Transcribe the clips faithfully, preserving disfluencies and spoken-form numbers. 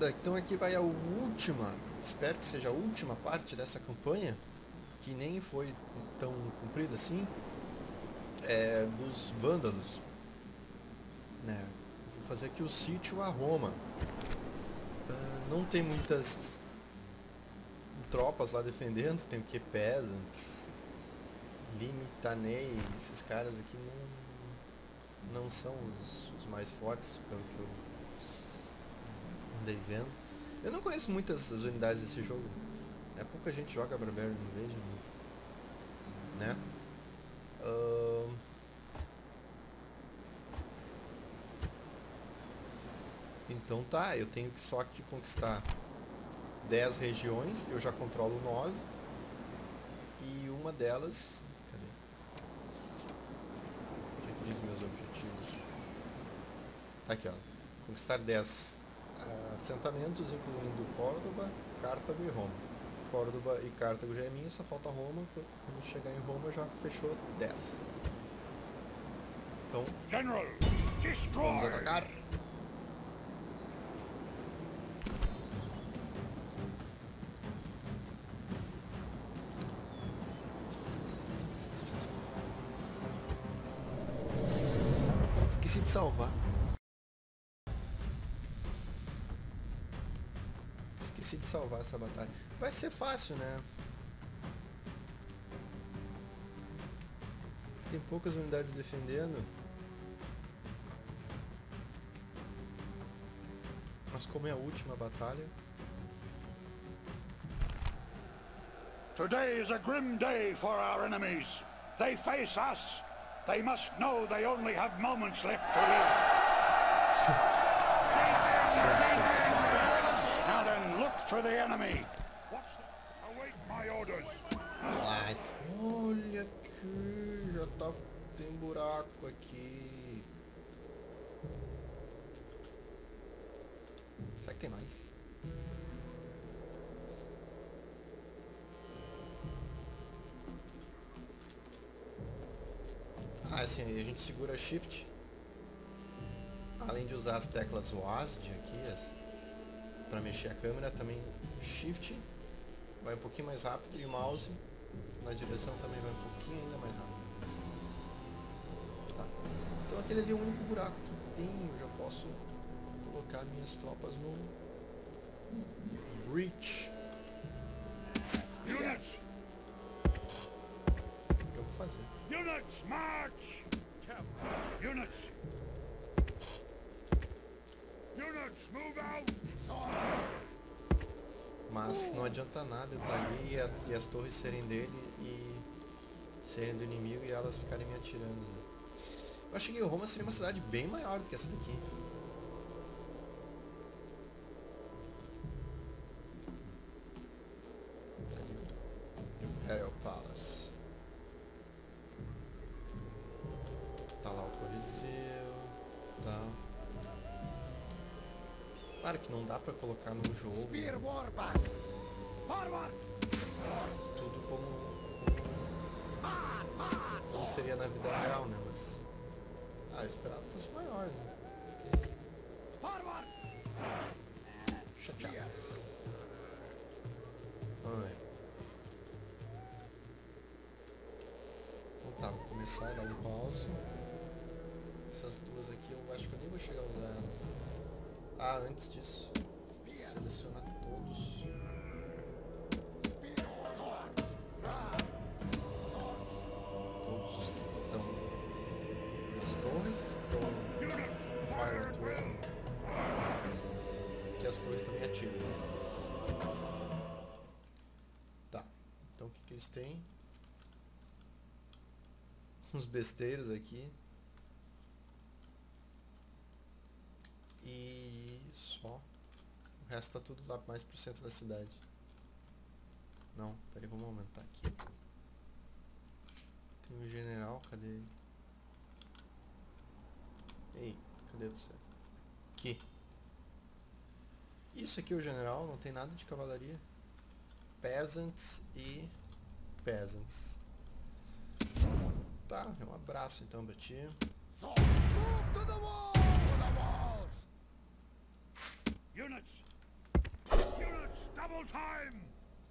Beleza, então aqui vai a última, espero que seja a última parte dessa campanha, que nem foi tão comprida assim, é dos vândalos, né? Vou fazer aqui o sítio a Roma. Uh, não tem muitas tropas lá defendendo, tem o que? Peasants, Limitanei, esses caras aqui não, não são os, os mais fortes, pelo que eu andei vendo. Eu não conheço muitas das unidades desse jogo, é pouca gente joga Barbarian Invasion, mas, né? Uh... Então tá, eu tenho que só que conquistar dez regiões, eu já controlo nove, e uma delas... Cadê? Onde é que diz meus objetivos? Tá aqui, ó. Conquistar dez assentamentos, incluindo Córdoba, Cartago e Roma. Córdoba e Cartago já é minha, só falta Roma. Quando chegar em Roma já fechou dez. Então, General, vamos atacar! Esqueci de salvar. Esqueci de salvar essa batalha. Vai ser fácil, né? Tem poucas unidades defendendo. Mas como é a última batalha... Today is a grim day for our enemies. They face us. They must know they only have moments left to live. Now then, look to the enemy. Watch them. Await my orders. Ai, olha aqui, já tá, tem buraco aqui. Será que tem mais? Ah, assim, a gente segura Shift, além de usar as teclas W A S D aqui, as, pra mexer a câmera, também Shift vai um pouquinho mais rápido e o mouse na direção também vai um pouquinho ainda mais rápido. Tá. Então aquele ali é o único buraco que tem, eu já posso colocar minhas tropas no Breach. Units! O que eu vou fazer? Units, march! Units! Units, move out! Mas não adianta nada eu estar ali e, a, e as torres serem dele e serem do inimigo e elas ficarem me atirando, né? Eu achei que Roma seria uma cidade bem maior do que essa daqui. Imperial Palace. Tá lá o Coliseu. Tá. Claro que não dá pra colocar num jogo tudo como, como, como seria na vida real, né? Mas... Ah, eu esperava que fosse maior, né? Porque... Chateado. Ai. Então tá, vou começar a dar um pause. Essas duas aqui eu acho que eu nem vou chegar a usar elas. Ah, antes disso, seleciona todos. Todos os que estão nas torres, estão Fire at Will. Que as torres também atiram, né? Tá, então o que, que eles têm? Uns besteiros aqui. E só. O resto tá tudo lá mais pro centro da cidade. Não, peraí, vamos aumentar aqui. Tem um general, cadê ele? Ei, cadê você? Aqui. Isso aqui é o general, não tem nada de cavalaria. Peasants e Peasants. Tá, um abraço então pra ti. Units, Double time.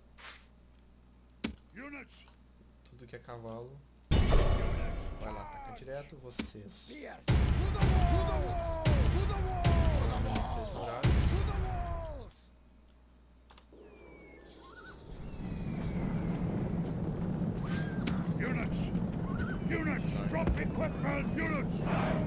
Units. Tudo que é cavalo. Vai lá, ataca direto. Vocês. Aqui as muralhas. Units. Units. Drop equipment. Units.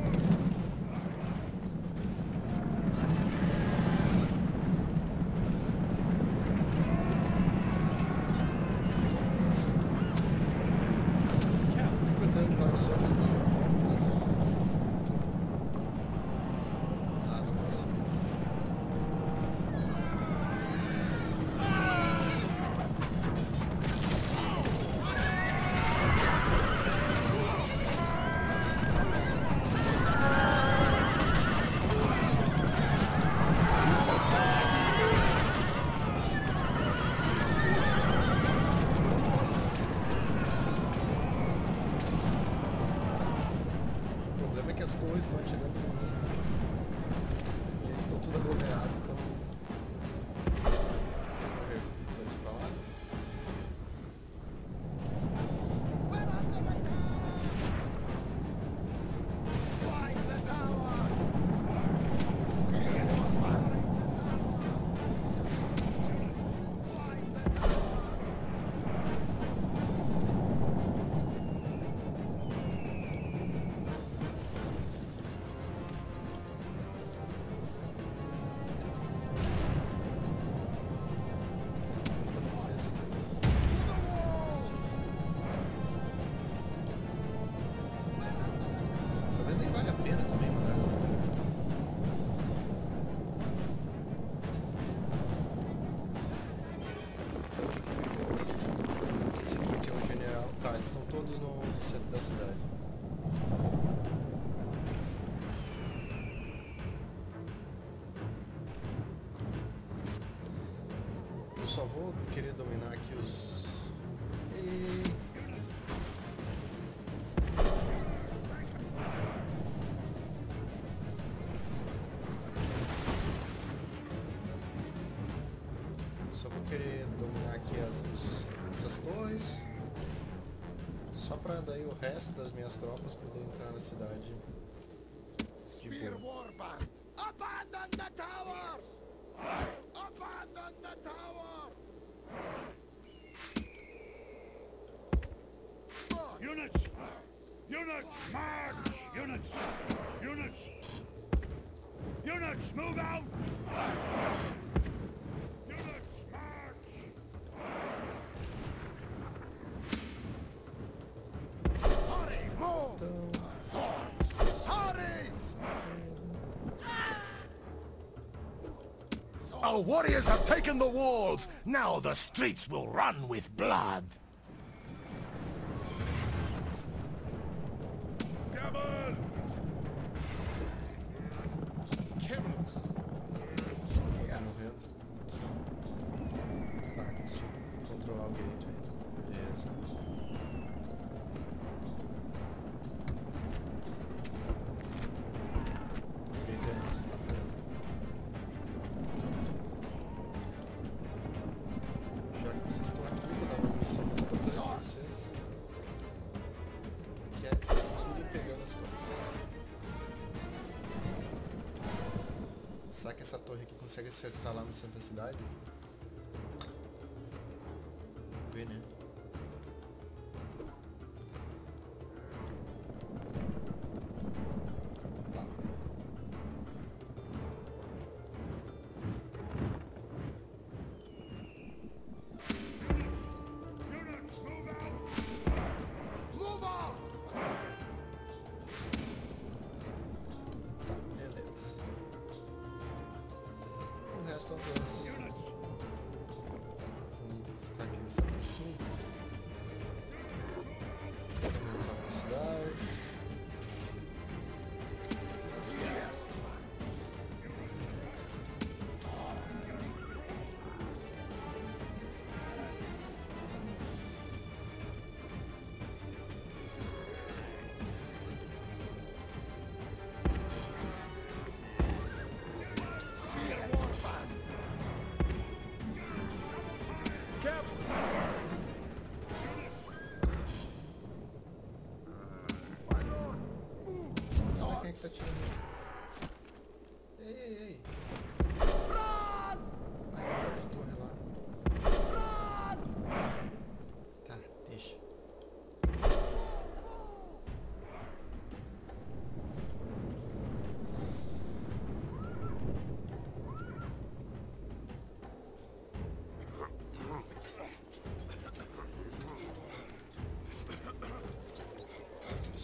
Estão atirando em mim. E eles estão tudo aglomerados, então. Vou correr todos pra lá. Estão todos no centro da cidade. Eu só vou querer dominar aqui os... E... Só vou querer dominar aqui as, os, essas torres. Só pra daí o resto das minhas tropas poder entrar na cidade de boa. Abandon the towers! Abandon the tower! Units! Units! March! Units! Units! Units! Move out! Units! March! Hurry! Move! Swords! Hurry! Our warriors have taken the walls! Now the streets will run with blood! Camels! Camels! Tá morrendo. Tá, deixa eu controlar o gateway. Beleza. O gateway é nosso, tá, beleza. Já que vocês estão aqui, vou dar uma missão importante pra vocês. Que é ir pegando as torres. Será que essa torre aqui consegue acertar lá no centro da cidade? Vamos ver, né? Tá. Units, move out! Move on! Tá, beleza. O resto avança. Units! Vamos ficar aqui nessa posição.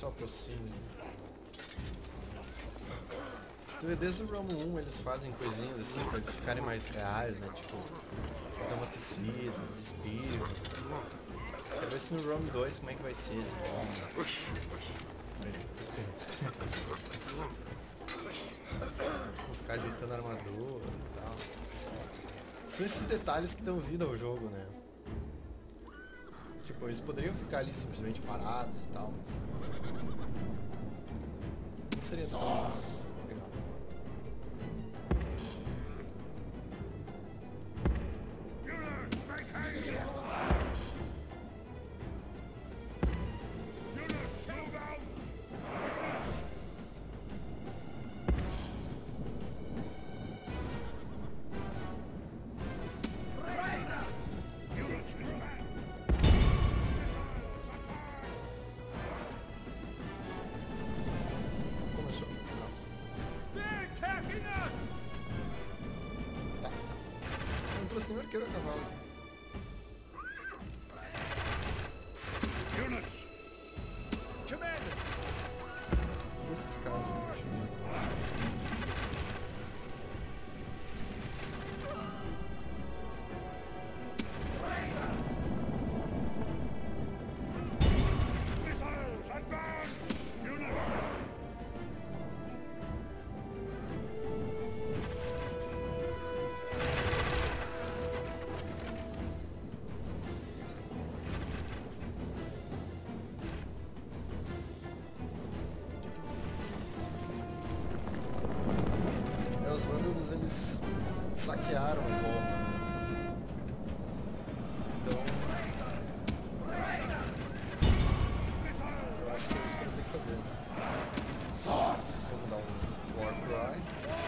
só tossindo. Tu vê, desde o ROM um eles fazem coisinhas assim pra eles ficarem mais reais, né? Tipo, eles dão uma tossida, eles espirram. Quero ver se no ROM dois como é que vai ser esse ROM. Aí, tô espirrando. Vou ficar ajeitando a armadura e tal. São esses detalhes que dão vida ao jogo, né? Tipo, eles poderiam ficar ali simplesmente parados e tal, mas... não seria tão legal. Trouxe nem arqueiro a cavalo aqui. E esses caras que eu cheguei. Os vândalos, eles saquearam a volta. Então eu acho que é isso que eu vou ter que fazer. Vamos dar um War Cry.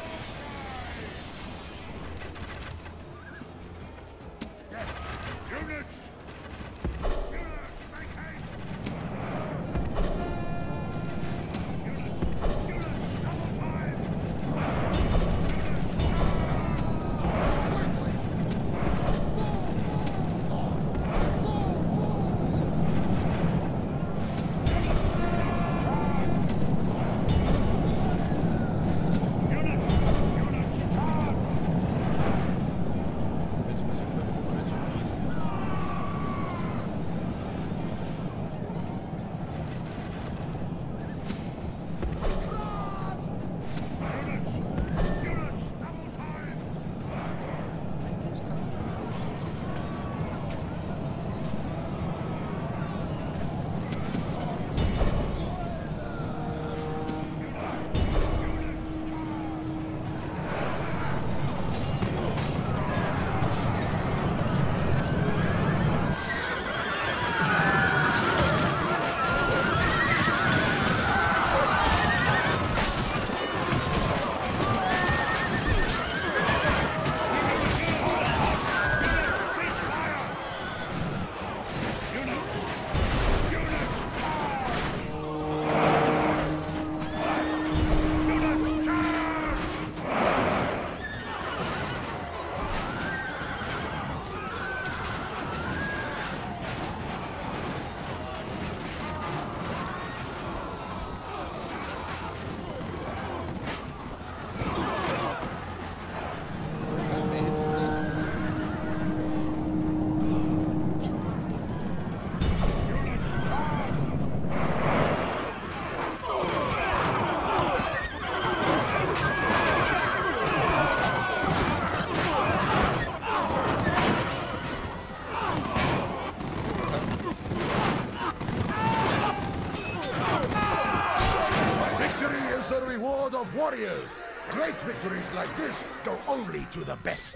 Of warriors. Great victories like this go only to the best.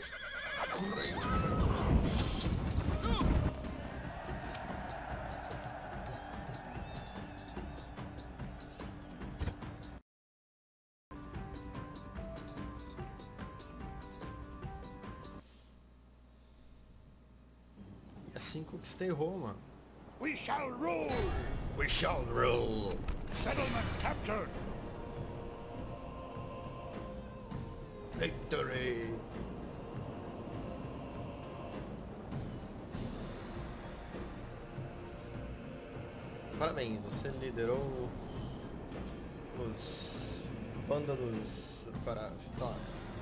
Great victories. E assim conquistei Roma. We shall rule. We shall rule. Settlement captured. Victory! Parabéns, você liderou os vândalos para a vitória.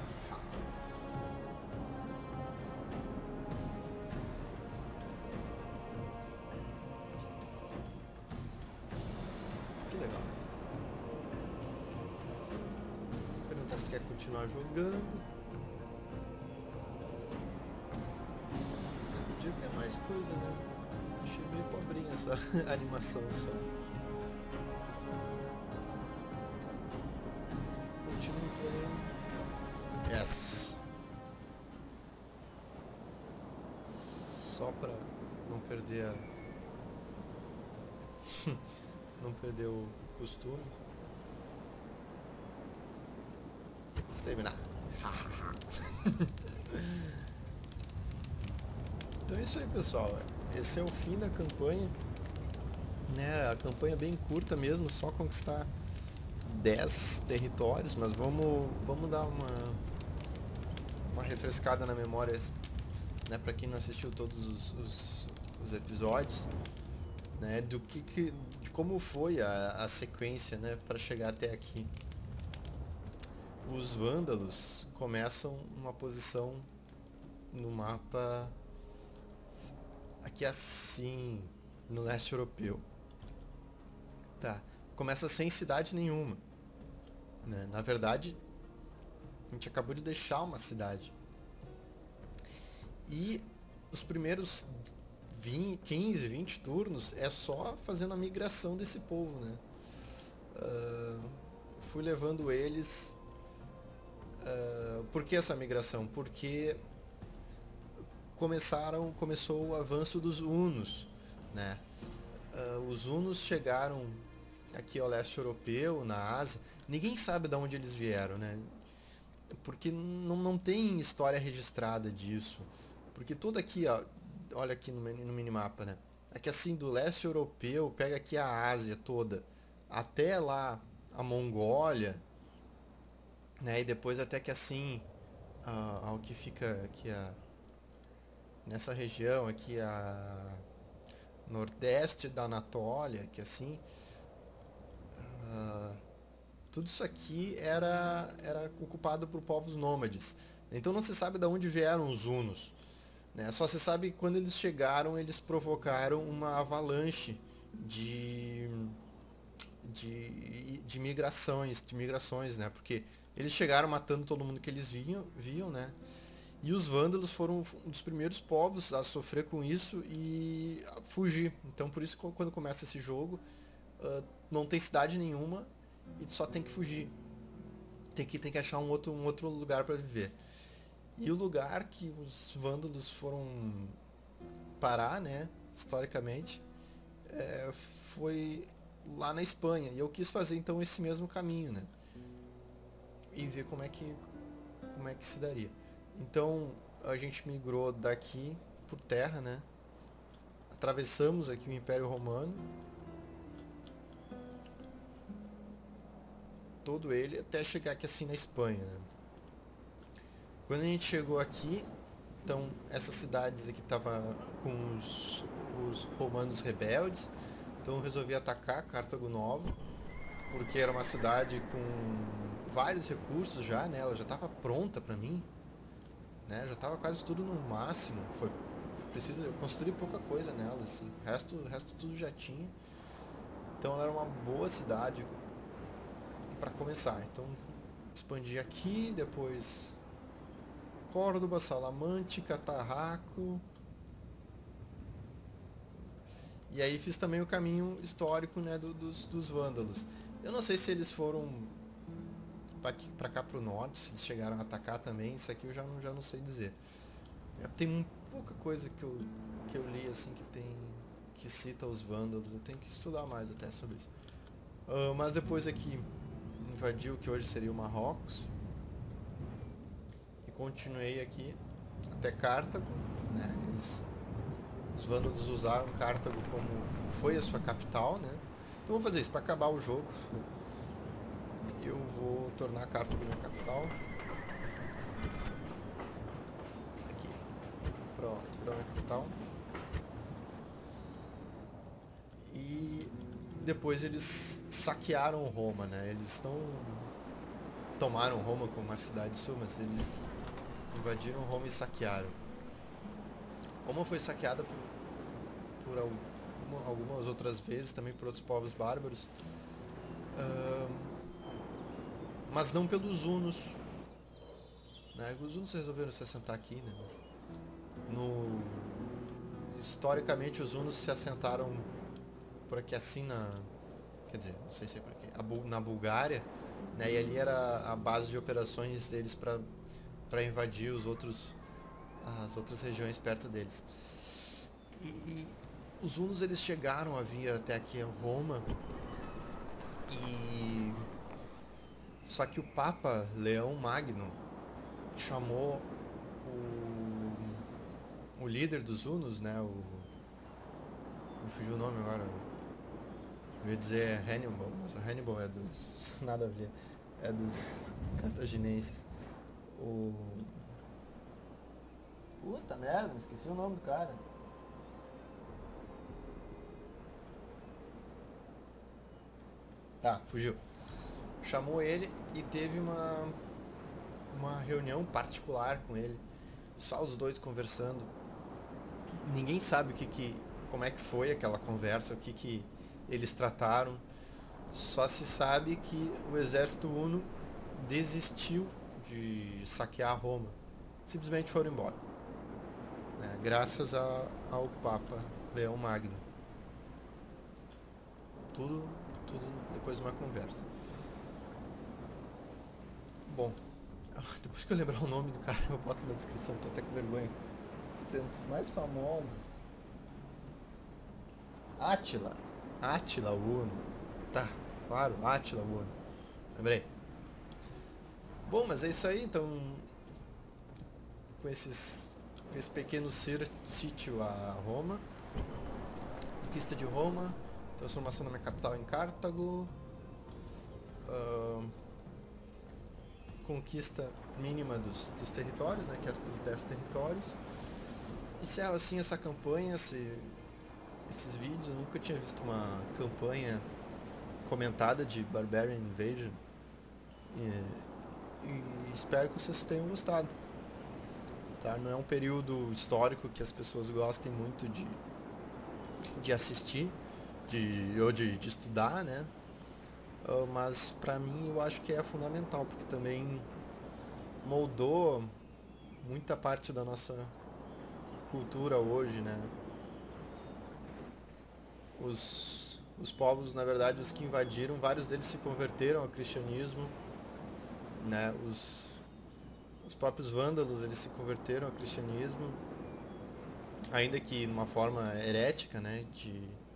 Que legal. Perguntar se quer continuar jogando. Podia ter mais coisa, né? Achei meio pobrinha essa animação só. Continue playing. Yes. Só pra não perder a... não perder o costume. Vamos terminar. Então é isso aí, pessoal. Esse é o fim da campanha, né? A campanha é bem curta mesmo, só conquistar dez territórios, mas vamos, vamos dar uma, uma refrescada na memória, né? Para quem não assistiu todos os, os, os episódios, né? Do que, que de como foi a, a sequência, né? Para chegar até aqui. Os vândalos começam numa posição no mapa aqui assim, no leste europeu. Tá. Começa sem cidade nenhuma, né? Na verdade, a gente acabou de deixar uma cidade. E os primeiros vinte, quinze, vinte turnos é só fazendo a migração desse povo, né? Uh, fui levando eles... Uh, por que essa migração? Porque começaram, começou o avanço dos hunos, né? Uh, os hunos chegaram aqui ao leste europeu, na Ásia. Ninguém sabe de onde eles vieram, né? Porque não, não tem história registrada disso. Porque tudo aqui, ó, olha aqui no, no minimapa, né? Aqui assim, do leste europeu, pega aqui a Ásia toda, até lá a Mongólia, né? E depois até que assim, uh, ao que fica aqui a... nessa região aqui, a nordeste da Anatólia, que assim, uh, tudo isso aqui era, era ocupado por povos nômades. Então não se sabe de onde vieram os hunos, né? Só se sabe que quando eles chegaram, eles provocaram uma avalanche de, de, de migrações, de migrações, né? Porque eles chegaram matando todo mundo que eles viam, viam, né? E os vândalos foram um dos primeiros povos a sofrer com isso e a fugir. Então por isso que quando começa esse jogo, uh, não tem cidade nenhuma e tu só tem que fugir. Tem que, tem que achar um outro, um outro lugar para viver. E o lugar que os vândalos foram parar, né, historicamente, é, foi lá na Espanha. E eu quis fazer então esse mesmo caminho, né? E ver como é que, como é que se daria. Então a gente migrou daqui por terra, né? Atravessamos aqui o Império Romano, todo ele, até chegar aqui assim na Espanha, né? Quando a gente chegou aqui, então essas cidades aqui estavam com os, os romanos rebeldes, então eu resolvi atacar Cartago Nova, porque era uma cidade com vários recursos já, né? Ela já estava pronta para mim. Né, já estava quase tudo no máximo. Foi preciso, eu construí pouca coisa nela, assim. O resto, o resto tudo já tinha. Então ela era uma boa cidade para começar. Então expandi aqui, depois Córdoba, Salamante, Catarraco. E aí fiz também o caminho histórico, né, do, dos, dos vândalos. Eu não sei se eles foram para cá pro norte, se eles chegaram a atacar também, isso aqui eu já não, já não sei dizer. É, tem pouca coisa que eu, que eu li assim que tem que cita os vândalos, eu tenho que estudar mais até sobre isso. Uh, mas depois aqui invadiu o que hoje seria o Marrocos e continuei aqui até Cartago, né? Eles, os vândalos usaram Cartago como foi a sua capital, né? Então vou fazer isso para acabar o jogo. Eu vou tornar Cartago minha capital. Aqui. Pronto, virou minha capital. E depois eles saquearam Roma, né? Eles não tomaram Roma como uma cidade sul, mas eles invadiram Roma e saquearam. Roma foi saqueada por, por alguma, algumas outras vezes, também por outros povos bárbaros, uh, mas não pelos hunos. Né? Os hunos resolveram se assentar aqui, né? Mas no, historicamente os hunos se assentaram por aqui assim na, quer dizer, não sei se é por aqui, a, na Bulgária, né? E ali era a base de operações deles para para invadir os outros, as outras regiões perto deles. E, e os hunos eles chegaram a vir até aqui a Roma, e só que o Papa Leão Magno chamou o, o líder dos hunos, né, o, me fugiu o nome agora, eu ia dizer Hannibal, mas o Hannibal é dos, nada a ver, é dos cartaginenses. O... Puta merda, esqueci o nome do cara. Tá, fugiu. Chamou ele e teve uma uma reunião particular com ele, só os dois conversando. Ninguém sabe o que que, como é que foi aquela conversa, o que que eles trataram. Só se sabe que o exército huno desistiu de saquear Roma, simplesmente foram embora, né? Graças a, ao Papa Leão Magno. Tudo, tudo depois de uma conversa. Bom, depois que eu lembrar o nome do cara, eu boto na descrição, tô até com vergonha. Tem um dos mais famosos. Átila. Átila Huno. Tá, claro, Átila Huno. Lembrei. Bom, mas é isso aí, então, com, esses, com esse pequeno sítio a Roma, conquista de Roma, transformação da minha capital em Cartago, uh, conquista mínima dos, dos territórios, né, que era dos dez territórios. Encerro assim essa campanha, esse, esses vídeos. Eu nunca tinha visto uma campanha comentada de Barbarian Invasion. E, E espero que vocês tenham gostado. Tá? Não é um período histórico que as pessoas gostem muito de, de assistir, de, ou de, de estudar, né? Uh, mas pra mim eu acho que é fundamental, porque também moldou muita parte da nossa cultura hoje, né? Os, os povos, na verdade, os que invadiram, vários deles se converteram ao cristianismo. Né, os, os próprios vândalos eles se converteram ao cristianismo, ainda que de uma forma herética, né, de,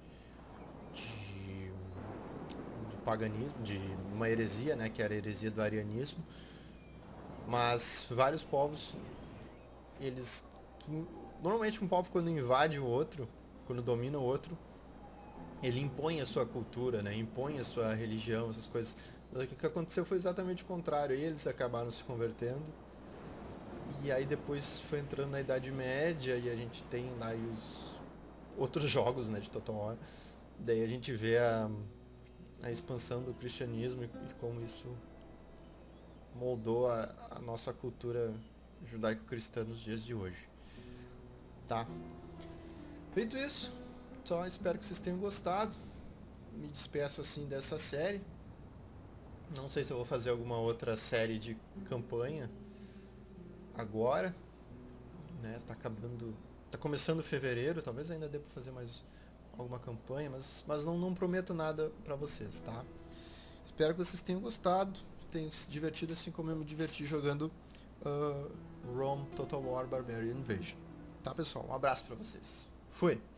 de, de paganismo, de uma heresia, né, que era a heresia do arianismo. Mas vários povos, eles normalmente um povo quando invade o outro, quando domina o outro, ele impõe a sua cultura, né, impõe a sua religião, essas coisas. O que aconteceu foi exatamente o contrário. Eles acabaram se convertendo. E aí depois foi entrando na Idade Média e a gente tem lá os outros jogos, né, de Total War. Daí a gente vê a, a expansão do cristianismo e, e como isso moldou a, a nossa cultura judaico-cristã nos dias de hoje. Tá? Feito isso, só espero que vocês tenham gostado. Me despeço assim dessa série. Não sei se eu vou fazer alguma outra série de campanha agora, né? Tá acabando, tá começando fevereiro, talvez ainda dê para fazer mais alguma campanha, mas, mas não, não prometo nada para vocês, tá? Espero que vocês tenham gostado, tenham se divertido assim como eu me diverti jogando uh, Rome Total War Barbarian Invasion. Tá, pessoal? Um abraço para vocês. Fui!